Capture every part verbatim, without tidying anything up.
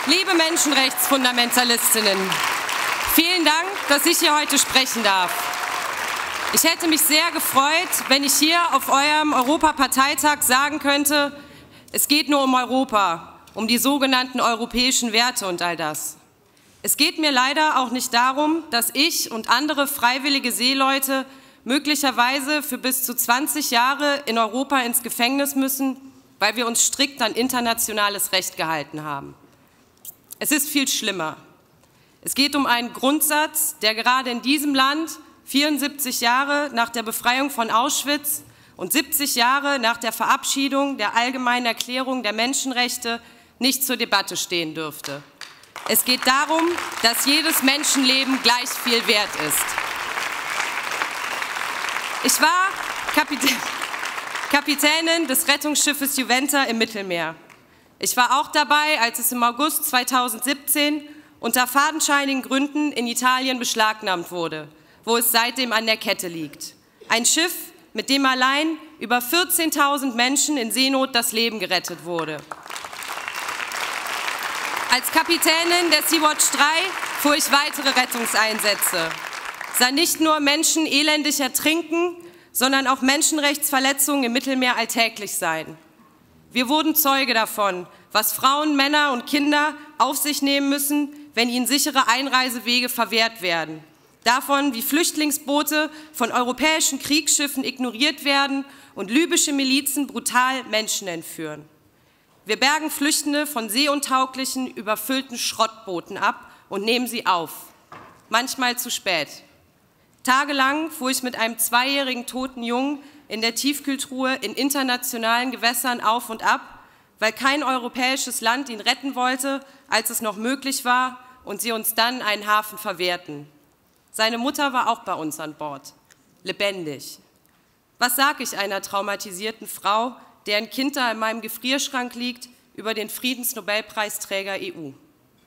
Liebe Menschenrechtsfundamentalistinnen, vielen Dank, dass ich hier heute sprechen darf. Ich hätte mich sehr gefreut, wenn ich hier auf eurem Europaparteitag sagen könnte, es geht nur um Europa, um die sogenannten europäischen Werte und all das. Es geht mir leider auch nicht darum, dass ich und andere freiwillige Seeleute möglicherweise für bis zu zwanzig Jahre in Europa ins Gefängnis müssen, weil wir uns strikt an internationales Recht gehalten haben. Es ist viel schlimmer. Es geht um einen Grundsatz, der gerade in diesem Land vierundsiebzig Jahre nach der Befreiung von Auschwitz und siebzig Jahre nach der Verabschiedung der Allgemeinen Erklärung der Menschenrechte nicht zur Debatte stehen dürfte. Es geht darum, dass jedes Menschenleben gleich viel wert ist. Ich war Kapitän, Kapitänin des Rettungsschiffes Juventa im Mittelmeer. Ich war auch dabei, als es im August zweitausendsiebzehn unter fadenscheinigen Gründen in Italien beschlagnahmt wurde, wo es seitdem an der Kette liegt. Ein Schiff, mit dem allein über vierzehntausend Menschen in Seenot das Leben gerettet wurde. Als Kapitänin der Sea-Watch drei fuhr ich weitere Rettungseinsätze, sah nicht nur Menschen elendig ertrinken, sondern auch Menschenrechtsverletzungen im Mittelmeer alltäglich sein. Wir wurden Zeuge davon, was Frauen, Männer und Kinder auf sich nehmen müssen, wenn ihnen sichere Einreisewege verwehrt werden. Davon, wie Flüchtlingsboote von europäischen Kriegsschiffen ignoriert werden und libysche Milizen brutal Menschen entführen. Wir bergen Flüchtende von seeuntauglichen, überfüllten Schrottbooten ab und nehmen sie auf. Manchmal zu spät. Tagelang fuhr ich mit einem zweijährigen toten Jungen in der Tiefkühltruhe in internationalen Gewässern auf und ab, weil kein europäisches Land ihn retten wollte, als es noch möglich war und sie uns dann einen Hafen verwehrten. Seine Mutter war auch bei uns an Bord, lebendig. Was sage ich einer traumatisierten Frau, deren Kind da in meinem Gefrierschrank liegt, über den Friedensnobelpreisträger E U?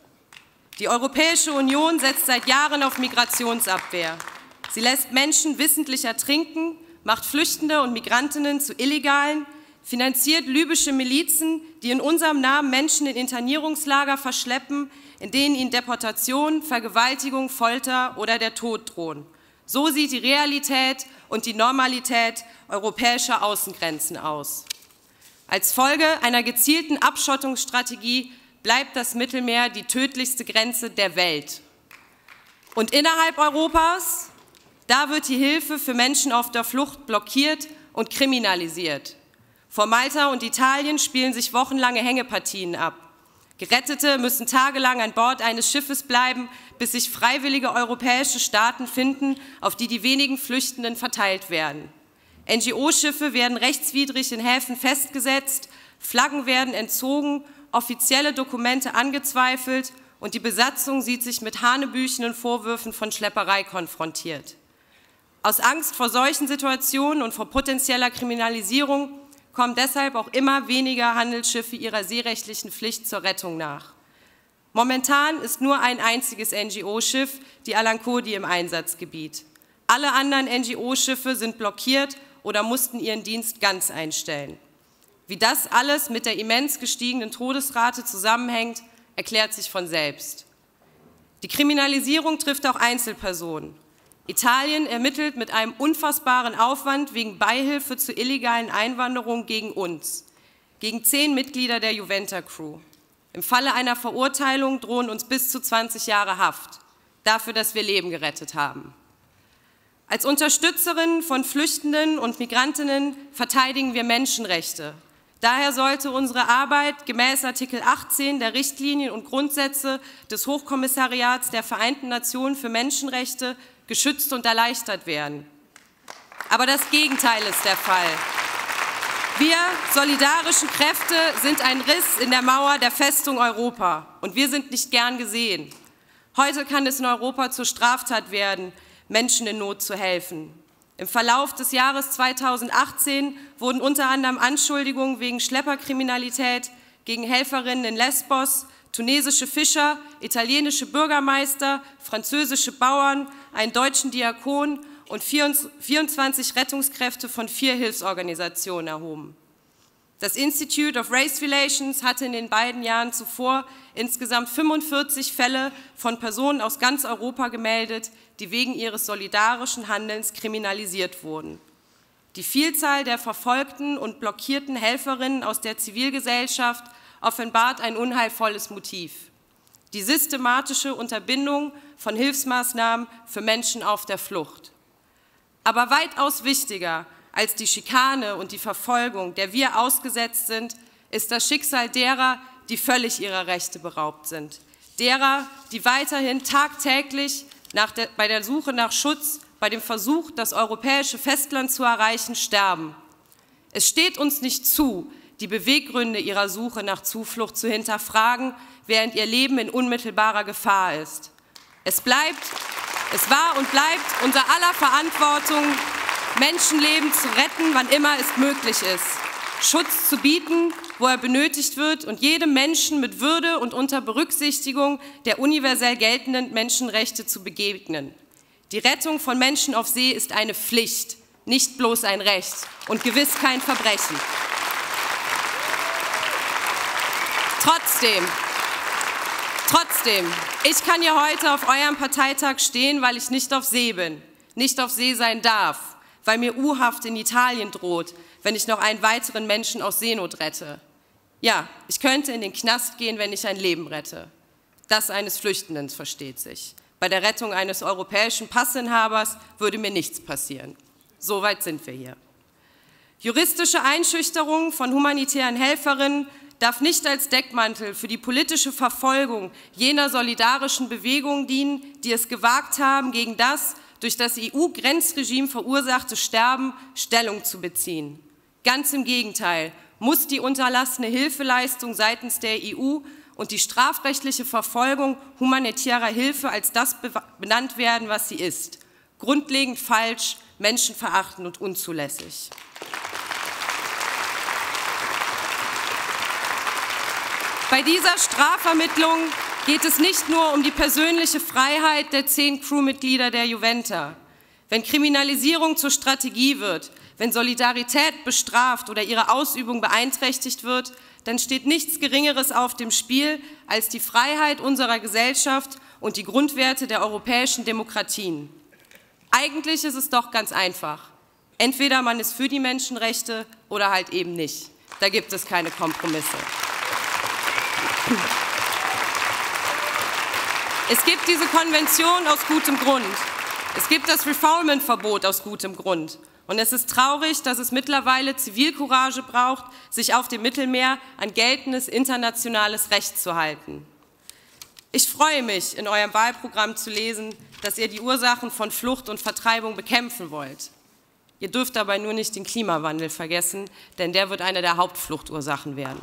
Die Europäische Union setzt seit Jahren auf Migrationsabwehr. Sie lässt Menschen wissentlich ertrinken, macht Flüchtende und Migrantinnen zu Illegalen, finanziert libysche Milizen, die in unserem Namen Menschen in Internierungslager verschleppen, in denen ihnen Deportation, Vergewaltigung, Folter oder der Tod drohen. So sieht die Realität und die Normalität europäischer Außengrenzen aus. Als Folge einer gezielten Abschottungsstrategie bleibt das Mittelmeer die tödlichste Grenze der Welt. Und innerhalb Europas, da wird die Hilfe für Menschen auf der Flucht blockiert und kriminalisiert. Vor Malta und Italien spielen sich wochenlange Hängepartien ab. Gerettete müssen tagelang an Bord eines Schiffes bleiben, bis sich freiwillige europäische Staaten finden, auf die die wenigen Flüchtenden verteilt werden. N G O-Schiffe werden rechtswidrig in Häfen festgesetzt, Flaggen werden entzogen, offizielle Dokumente angezweifelt und die Besatzung sieht sich mit hanebüchenen Vorwürfen von Schlepperei konfrontiert. Aus Angst vor solchen Situationen und vor potenzieller Kriminalisierung kommen deshalb auch immer weniger Handelsschiffe ihrer seerechtlichen Pflicht zur Rettung nach. Momentan ist nur ein einziges N G O-Schiff, die Alan Kurdi, im Einsatzgebiet. Alle anderen N G O-Schiffe sind blockiert oder mussten ihren Dienst ganz einstellen. Wie das alles mit der immens gestiegenen Todesrate zusammenhängt, erklärt sich von selbst. Die Kriminalisierung trifft auch Einzelpersonen. Italien ermittelt mit einem unfassbaren Aufwand wegen Beihilfe zur illegalen Einwanderung gegen uns, gegen zehn Mitglieder der Juventa-Crew. Im Falle einer Verurteilung drohen uns bis zu zwanzig Jahre Haft, dafür, dass wir Leben gerettet haben. Als Unterstützerinnen von Flüchtenden und Migrantinnen verteidigen wir Menschenrechte. Daher sollte unsere Arbeit gemäß Artikel achtzehn der Richtlinien und Grundsätze des Hochkommissariats der Vereinten Nationen für Menschenrechte geschützt und erleichtert werden. Aber das Gegenteil ist der Fall. Wir solidarischen Kräfte sind ein Riss in der Mauer der Festung Europa und wir sind nicht gern gesehen. Heute kann es in Europa zur Straftat werden, Menschen in Not zu helfen. Im Verlauf des Jahres zweitausendachtzehn wurden unter anderem Anschuldigungen wegen Schlepperkriminalität gegen Helferinnen in Lesbos, tunesische Fischer, italienische Bürgermeister, französische Bauern, einen deutschen Diakon und vierundzwanzig Rettungskräfte von vier Hilfsorganisationen erhoben. Das Institute of Race Relations hatte in den beiden Jahren zuvor insgesamt fünfundvierzig Fälle von Personen aus ganz Europa gemeldet, die wegen ihres solidarischen Handelns kriminalisiert wurden. Die Vielzahl der verfolgten und blockierten Helferinnen aus der Zivilgesellschaft offenbart ein unheilvolles Motiv: die systematische Unterbindung von Hilfsmaßnahmen für Menschen auf der Flucht. Aber weitaus wichtiger als die Schikane und die Verfolgung, der wir ausgesetzt sind, ist das Schicksal derer, die völlig ihrer Rechte beraubt sind. Derer, die weiterhin tagtäglich nach der, bei der Suche nach Schutz, bei dem Versuch, das europäische Festland zu erreichen, sterben. Es steht uns nicht zu, die Beweggründe ihrer Suche nach Zuflucht zu hinterfragen, während ihr Leben in unmittelbarer Gefahr ist. Es bleibt, es war und bleibt unser aller Verantwortung, Menschenleben zu retten, wann immer es möglich ist, Schutz zu bieten, wo er benötigt wird, und jedem Menschen mit Würde und unter Berücksichtigung der universell geltenden Menschenrechte zu begegnen. Die Rettung von Menschen auf See ist eine Pflicht, nicht bloß ein Recht und gewiss kein Verbrechen. Trotzdem, trotzdem, ich kann hier heute auf eurem Parteitag stehen, weil ich nicht auf See bin, nicht auf See sein darf, weil mir U-Haft in Italien droht, wenn ich noch einen weiteren Menschen aus Seenot rette. Ja, ich könnte in den Knast gehen, wenn ich ein Leben rette. Das eines Flüchtenden, versteht sich. Bei der Rettung eines europäischen Passinhabers würde mir nichts passieren. So weit sind wir hier. Juristische Einschüchterung von humanitären Helferinnen darf nicht als Deckmantel für die politische Verfolgung jener solidarischen Bewegungen dienen, die es gewagt haben, gegen das durch das E U-Grenzregime verursachte Sterben Stellung zu beziehen. Ganz im Gegenteil muss die unterlassene Hilfeleistung seitens der E U und die strafrechtliche Verfolgung humanitärer Hilfe als das benannt werden, was sie ist: grundlegend falsch, menschenverachtend und unzulässig. Bei dieser Strafvermittlung geht es nicht nur um die persönliche Freiheit der zehn Crewmitglieder der Juventa. Wenn Kriminalisierung zur Strategie wird, wenn Solidarität bestraft oder ihre Ausübung beeinträchtigt wird, dann steht nichts Geringeres auf dem Spiel als die Freiheit unserer Gesellschaft und die Grundwerte der europäischen Demokratien. Eigentlich ist es doch ganz einfach. Entweder man ist für die Menschenrechte oder halt eben nicht. Da gibt es keine Kompromisse. Es gibt diese Konvention aus gutem Grund. Es gibt das Refoulement-Verbot aus gutem Grund. Und es ist traurig, dass es mittlerweile Zivilcourage braucht, sich auf dem Mittelmeer an geltendes internationales Recht zu halten. Ich freue mich, in eurem Wahlprogramm zu lesen, dass ihr die Ursachen von Flucht und Vertreibung bekämpfen wollt. Ihr dürft dabei nur nicht den Klimawandel vergessen, denn der wird eine der Hauptfluchtursachen werden.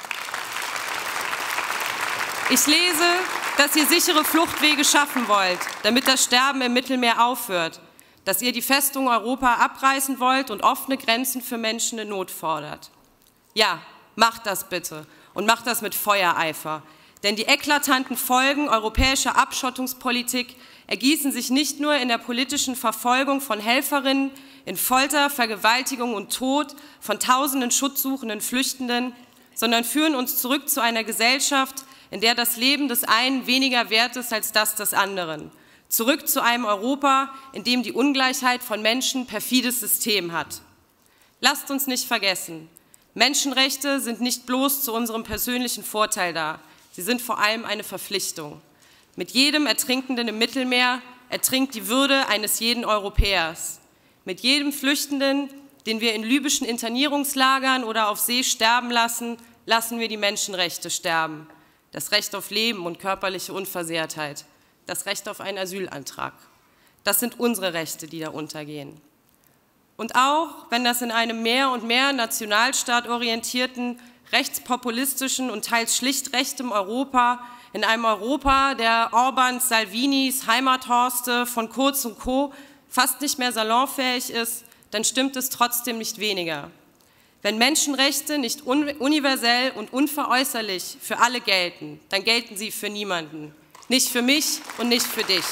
Ich lese, dass ihr sichere Fluchtwege schaffen wollt, damit das Sterben im Mittelmeer aufhört, dass ihr die Festung Europa abreißen wollt und offene Grenzen für Menschen in Not fordert. Ja, macht das bitte und macht das mit Feuereifer, denn die eklatanten Folgen europäischer Abschottungspolitik ergießen sich nicht nur in der politischen Verfolgung von Helferinnen, in Folter, Vergewaltigung und Tod von tausenden schutzsuchenden Flüchtenden, sondern führen uns zurück zu einer Gesellschaft, in der das Leben des einen weniger wert ist als das des anderen. Zurück zu einem Europa, in dem die Ungleichheit von Menschen perfides System hat. Lasst uns nicht vergessen, Menschenrechte sind nicht bloß zu unserem persönlichen Vorteil da, sie sind vor allem eine Verpflichtung. Mit jedem Ertrinkenden im Mittelmeer ertrinkt die Würde eines jeden Europäers. Mit jedem Flüchtenden, den wir in libyschen Internierungslagern oder auf See sterben lassen, lassen wir die Menschenrechte sterben. Das Recht auf Leben und körperliche Unversehrtheit, das Recht auf einen Asylantrag. Das sind unsere Rechte, die darunter gehen. Und auch wenn das in einem mehr und mehr nationalstaatorientierten, rechtspopulistischen und teils schlicht rechtem Europa, in einem Europa der Orbans, Salvinis, Heimathorste, von Kurz und Co. fast nicht mehr salonfähig ist, dann stimmt es trotzdem nicht weniger. Wenn Menschenrechte nicht universell und unveräußerlich für alle gelten, dann gelten sie für niemanden. Nicht für mich und nicht für dich.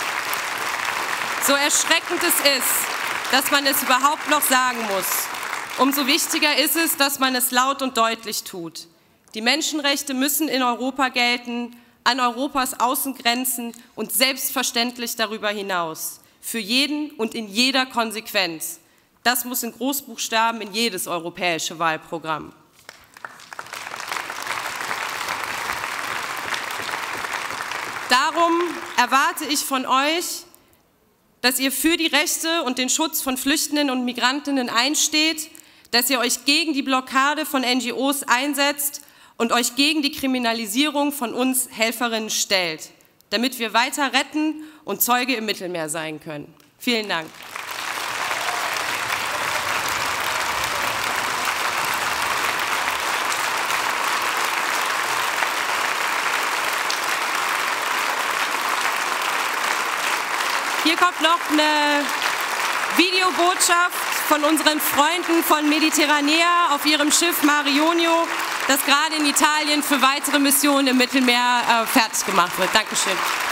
So erschreckend es ist, dass man es überhaupt noch sagen muss. umso wichtiger ist es, dass man es laut und deutlich tut. Die Menschenrechte müssen in Europa gelten, an Europas Außengrenzen und selbstverständlich darüber hinaus. Für jeden und in jeder Konsequenz. Das muss in Großbuchstaben in jedes europäische Wahlprogramm. Darum erwarte ich von euch, dass ihr für die Rechte und den Schutz von Flüchtenden und Migrantinnen einsteht, dass ihr euch gegen die Blockade von N G Os einsetzt und euch gegen die Kriminalisierung von uns Helferinnen stellt, damit wir weiter retten und Zeuge im Mittelmeer sein können. Vielen Dank. Hier kommt noch eine Videobotschaft von unseren Freunden von Mediterranea auf ihrem Schiff Mare Jonio, das gerade in Italien für weitere Missionen im Mittelmeer äh, fertig gemacht wird. Dankeschön.